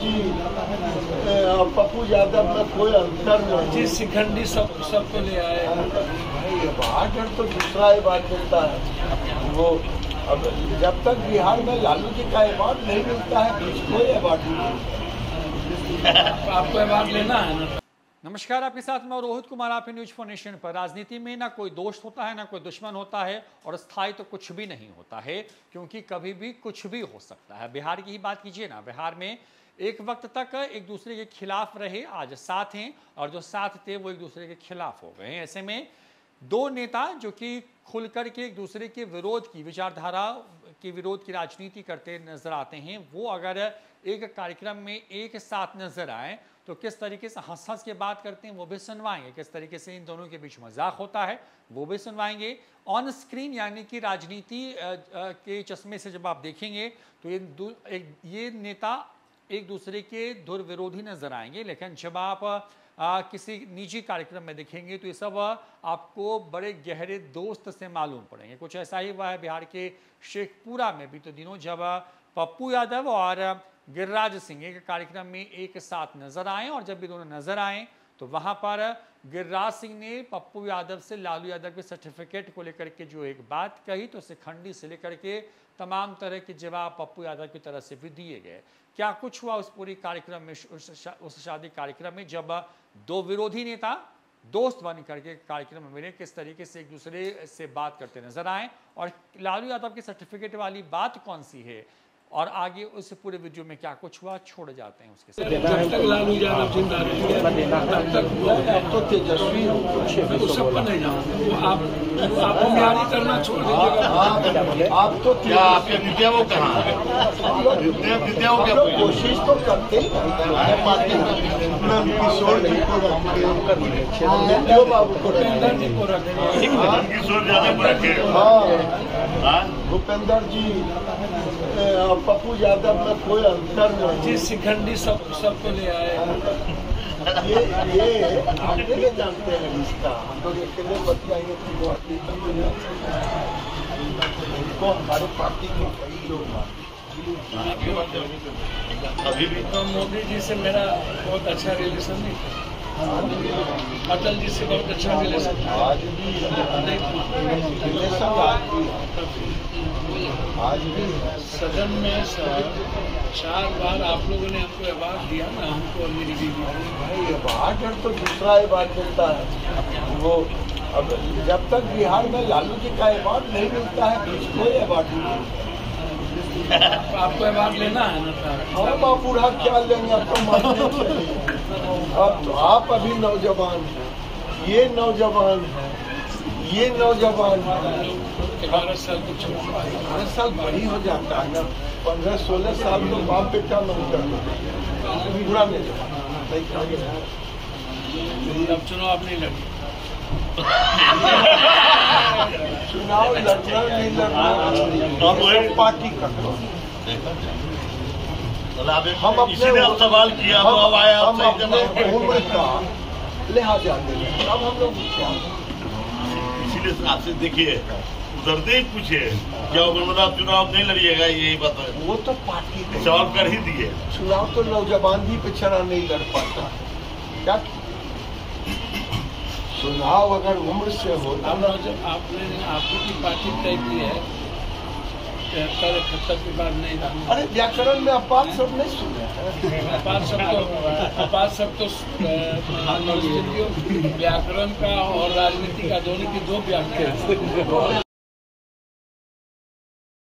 जी और पप्पू यादव में कोई अंतर नहीं। जी शिखंडी सबको ले आए। अवार्ड तो दूसरा अवार्ड मिलता है वो। अब जब तक बिहार में लालू जी का अवार्ड नहीं मिलता है कोई अवार्ड नहीं। आपको अवार्ड लेना है ना। नमस्कार, आपके साथ मैं रोहित कुमार, आप न्यूज फॉर नेशन पर। राजनीति में ना कोई दोस्त होता है ना कोई दुश्मन होता है और स्थायी तो कुछ भी नहीं होता है, क्योंकि कभी भी कुछ भी हो सकता है। बिहार की ही बात कीजिए ना, बिहार में एक वक्त तक एक दूसरे के खिलाफ रहे, आज साथ हैं, और जो साथ थे वो एक दूसरे के खिलाफ हो गए हैं। ऐसे में दो नेता जो कि खुल कर के एक दूसरे के विरोध की विचारधारा के विरोध की राजनीति करते नजर आते हैं, वो अगर एक कार्यक्रम में एक साथ नजर आए तो किस तरीके से हंस हंस के बात करते हैं वो भी सुनवाएंगे, किस तरीके से इन दोनों के बीच मजाक होता है वो भी सुनवाएंगे। ऑन स्क्रीन यानी कि राजनीति के चश्मे से जब आप देखेंगे तो ये नेता एक दूसरे के धुर विरोधी नजर आएंगे, लेकिन जब आप किसी निजी कार्यक्रम में देखेंगे तो ये सब आपको बड़े गहरे दोस्त से मालूम पड़ेंगे। कुछ ऐसा ही हुआ है बिहार के शेखपुरा में भी तो दिनों, जब पप्पू यादव और गिरिराज सिंह एक कार्यक्रम में एक साथ नजर आए, और जब भी दोनों नजर आए तो वहां पर गिरिराज सिंह ने पप्पू यादव से लालू यादव के सर्टिफिकेट को लेकर के जो एक बात कही, तो शिखंडी से लेकर के तमाम तरह के जवाब पप्पू यादव की तरफ से भी दिए गए। क्या कुछ हुआ उस पूरी कार्यक्रम में, उस शादी कार्यक्रम में, जब दो विरोधी नेता दोस्त बन करके कार्यक्रम में मिले, किस तरीके से एक दूसरे से बात करते नजर आए, और लालू यादव के सर्टिफिकेट वाली बात कौन सी है, और आगे उस पूरे वीडियो में क्या कुछ हुआ छोड़ जाते हैं उसके साथ। जब तक लालू यादव जिंदा रहेंगे तब तक तो तेजस्वी वो सब पर नहीं जाओ, वो आप तैयारी करना छोड़ दीजिएगा। आप तो क्या आपके विद्या वो कहाँ विद्या वो क्या कोशिश तो करते ही किशोर जी को रखे, बाबू को किशोर यादव को रखे। हाँ भूपेंद्र जी और पप्पू यादव में कोई अंतर नहीं। जी शिखंडी सबको ले आए। ये आप नहीं जानते हैं इसका, हम लोग अकेले बताएंगे तो हमारे पार्टी के कई लोग अभी भी तो मोदी जी से मेरा बहुत अच्छा रिलेशन नहीं, अटल जी से बहुत अच्छा रिलेशन। आज भी सदन में सर 4 बार आप लोगों ने हमको अवार्ड दिया ना, हमको और मेरी बीवी। भाई अवार्ड तो दूसरा अवार्ड मिलता है वो। अब जब तक बिहार में लालू जी का अवार्ड नहीं मिलता है कोई अवार्ड नहीं। आपको अवार्ड लेना है ना सर। हाँ बाबूढ़ा क्या लेंगे, अब तो मानना चाहिए। अब तो आप अभी नौजवान हैं, ये नौजवान है, ये नौजवान है। 12 साल कुछ 12 साल बड़ी हो जाता है ना, 15-16 साल तो बाप बेटा नहीं करते, पूरा नहीं। अब चुनाव नहीं लगे, चुनाव लड़ना नहीं लड़ना पार्टी का। हम अपने सवाल किया अब आया हम अपने उम्र का लिहाजा देंगे। अब हम लोग इसीलिए आपसे देखिए उतरते ही पूछे क्या मतलब चुनाव नहीं लड़िएगा, यही बात है। वो तो पार्टी सवाल कर ही दिए। चुनाव तो नौजवान ही बेचारा नहीं लड़ पाता। क्या चुनाव अगर उम्र से होता आपने आपकी पार्टी तय की है 73-71 के बाद नहीं रहना। अरे व्याकरण में अपार सब नहीं सुने, अपार सब तो व्याकरण का और राजनीति का दोनों की 2 व्याख्या है।